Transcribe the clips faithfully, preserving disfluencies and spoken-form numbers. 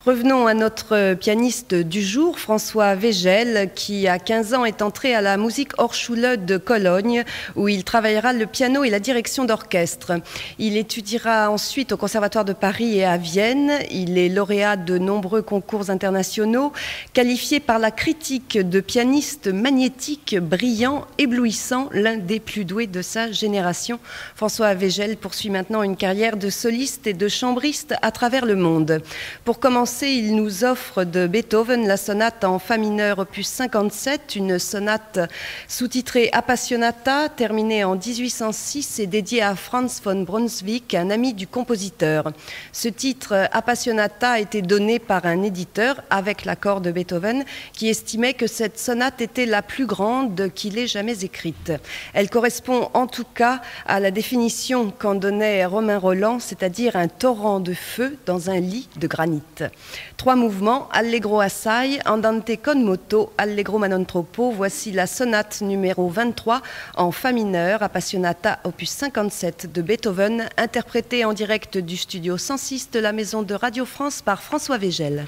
Revenons à notre pianiste du jour, François Végel, qui à quinze ans est entré à la Musikhochschule de Cologne, où il travaillera le piano et la direction d'orchestre. Il étudiera ensuite au Conservatoire de Paris et à Vienne. Il est lauréat de nombreux concours internationaux, qualifié par la critique de pianiste magnétique, brillant, éblouissant, l'un des plus doués de sa génération. François Végel poursuit maintenant une carrière de soliste et de chambriste à travers le monde. Pour commencer, il nous offre de Beethoven la sonate en fa mineur opus cinquante-sept, une sonate sous-titrée Appassionata, terminée en dix-huit cent six et dédiée à Franz von Brunswick, un ami du compositeur. Ce titre Appassionata a été donné par un éditeur avec l'accord de Beethoven qui estimait que cette sonate était la plus grande qu'il ait jamais écrite. Elle correspond en tout cas à la définition qu'en donnait Romain Rolland, c'est-à-dire un torrent de feu dans un lit de granit. Trois mouvements, Allegro assai, Andante con moto, Allegro ma non troppo. Voici la sonate numéro vingt-trois en fa mineur, Appassionata opus cinquante-sept de Beethoven, interprétée en direct du studio cent six de la Maison de Radio France par François Végel.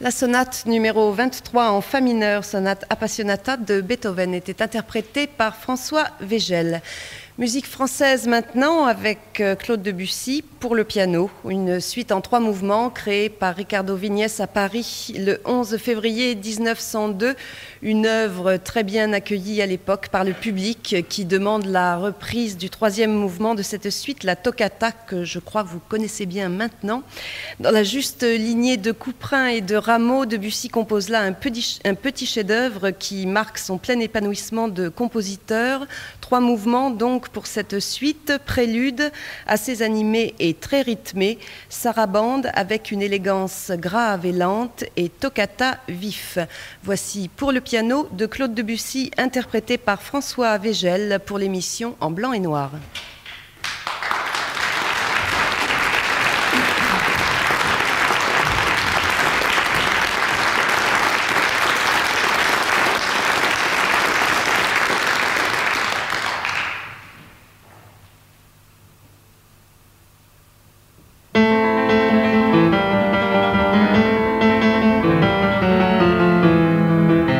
La sonate numéro vingt-trois en fa mineur, sonate appassionata de Beethoven, était interprétée par François Végel. Musique française maintenant avec Claude Debussy pour le piano, une suite en trois mouvements créée par Ricardo Vignès à Paris le onze février mille neuf cent deux, une œuvre très bien accueillie à l'époque par le public qui demande la reprise du troisième mouvement de cette suite, la toccata, que je crois que vous connaissez bien maintenant. Dans la juste lignée de Couperin et de Rameau, Debussy compose là un petit, un petit chef-d'œuvre qui marque son plein épanouissement de compositeur. Trois mouvements donc pour cette suite, prélude assez animé et très rythmé, sarabande avec une élégance grave et lente et toccata vif. Voici pour le piano de Claude Debussy interprété par François Végel pour l'émission En blanc et noir.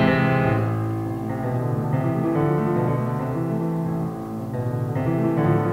Thank you.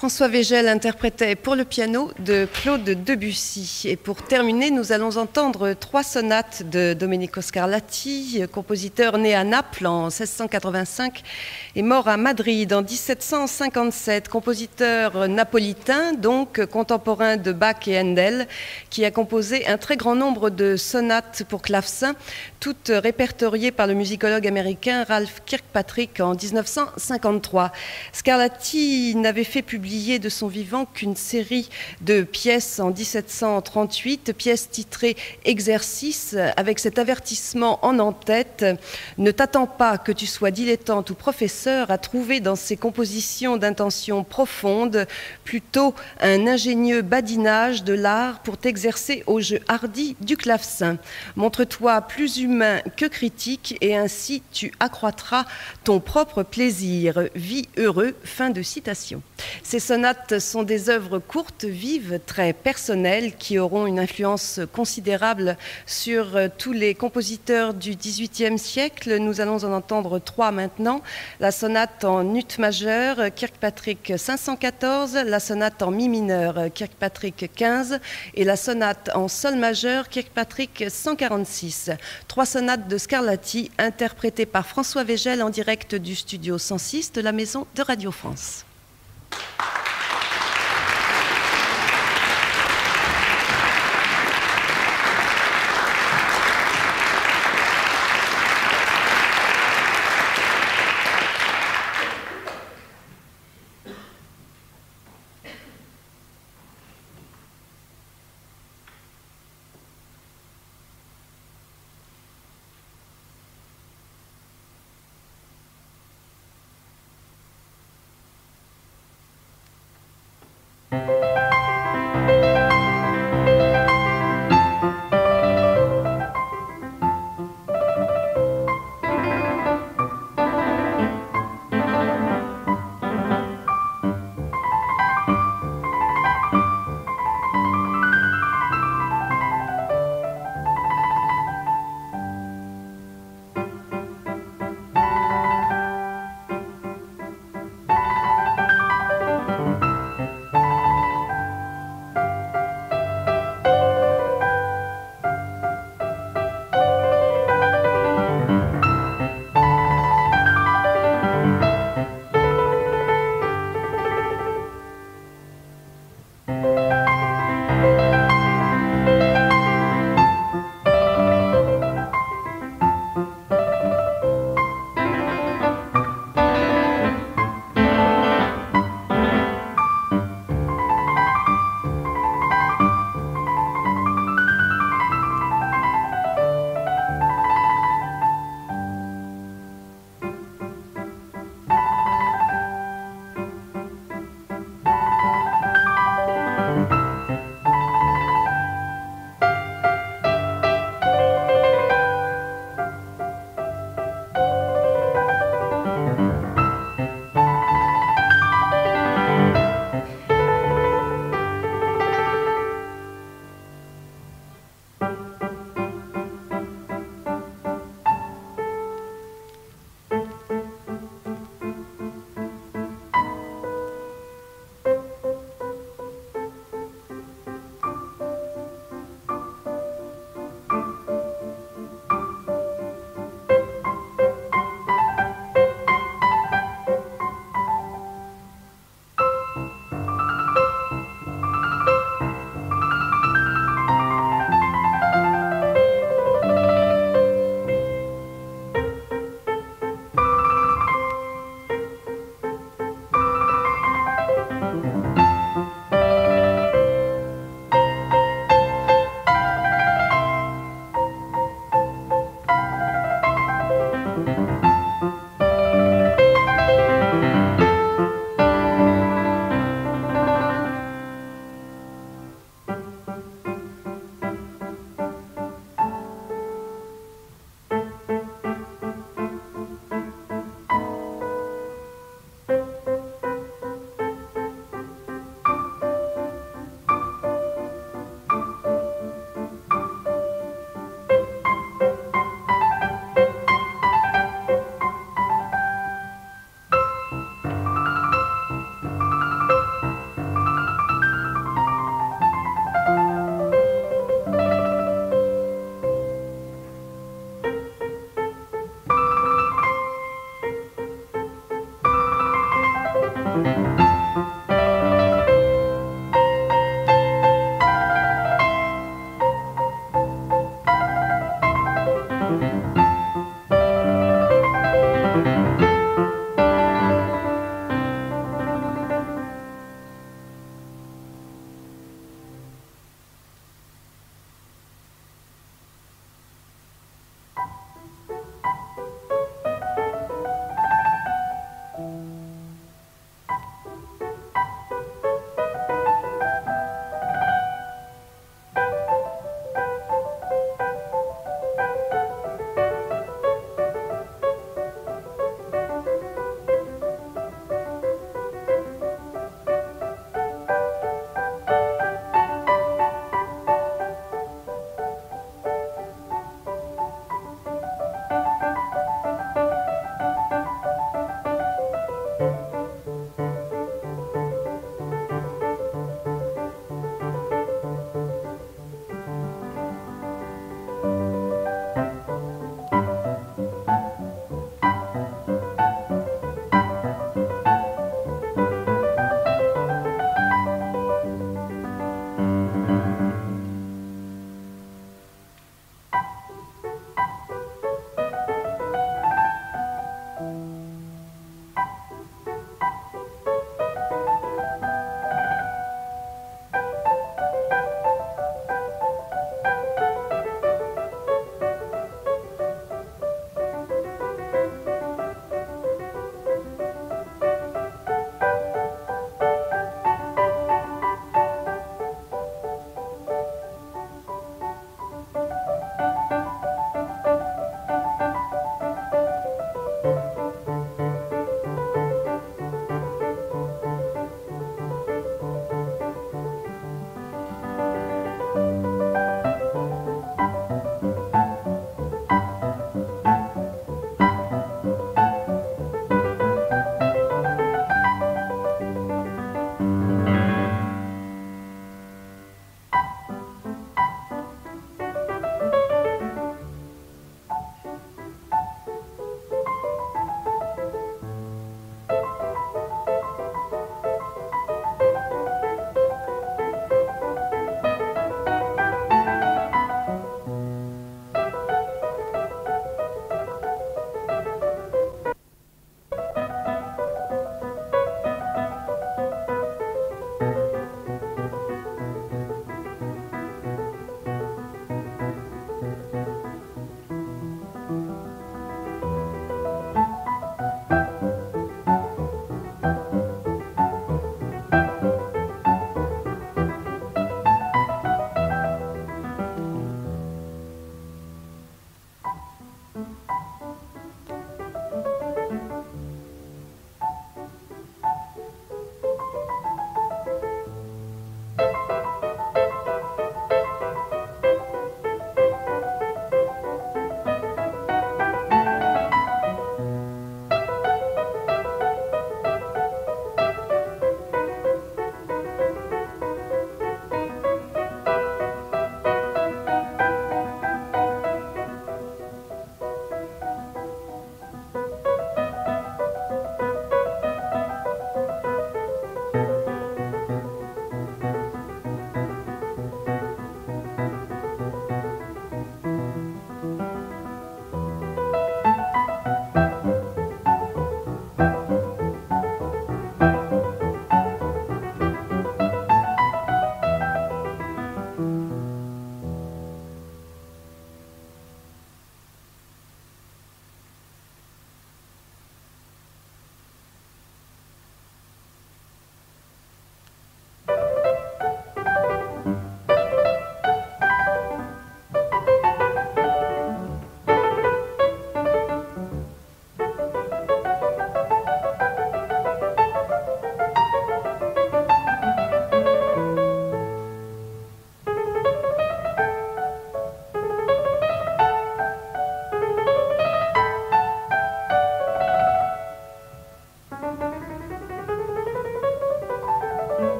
François Végel interprétait pour le piano de Claude Debussy. Et pour terminer, nous allons entendre trois sonates de Domenico Scarlatti, compositeur né à Naples en seize cent quatre-vingt-cinq et mort à Madrid en dix-sept cent cinquante-sept. Compositeur napolitain, donc contemporain de Bach et Handel, qui a composé un très grand nombre de sonates pour clavecin, toutes répertoriées par le musicologue américain Ralph Kirkpatrick en dix-neuf cent cinquante-trois. Scarlatti n'avait fait publier de son vivant qu'une série de pièces en dix-sept cent trente-huit, pièces titrées Exercice, avec cet avertissement en en-tête: ne t'attends pas, que tu sois dilettante ou professeur, à trouver dans ces compositions d'intention profonde plutôt un ingénieux badinage de l'art pour t'exercer au jeu hardi du clavecin. Montre-toi plus humain que critique et ainsi tu accroîtras ton propre plaisir. Vis heureux. Fin de citation. Ces sonates sont des œuvres courtes, vives, très personnelles, qui auront une influence considérable sur tous les compositeurs du dix-huitième siècle. Nous allons en entendre trois maintenant. La sonate en ut majeur, Kirkpatrick cinq cent quatorze, la sonate en mi mineur, Kirkpatrick quinze, et la sonate en sol majeur, Kirkpatrick cent quarante-six. Trois sonates de Scarlatti, interprétées par François Végel en direct du studio cent six de la Maison de Radio France.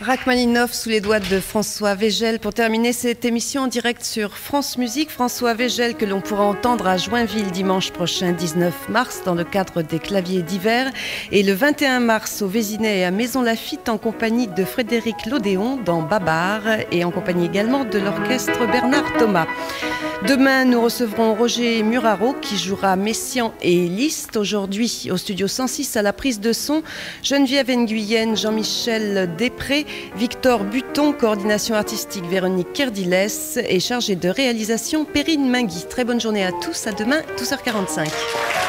Rachmaninov sous les doigts de François Végel pour terminer cette émission en direct sur France Musique. François Végel que l'on pourra entendre à Joinville dimanche prochain dix-neuf mars dans le cadre des claviers d'hiver et le vingt et un mars au Vésinet et à Maison Lafitte en compagnie de Frédéric Lodéon dans Babar et en compagnie également de l'orchestre Bernard Thomas. Demain, nous recevrons Roger Muraro qui jouera Messiaen et Liszt. Aujourd'hui, au studio cent six à la prise de son, Geneviève Nguyen, Jean-Michel Després, Victor Buton, coordination artistique Véronique Kerdiles et chargé de réalisation Perrine Mingui. Très bonne journée à tous, à demain, douze heures quarante-cinq.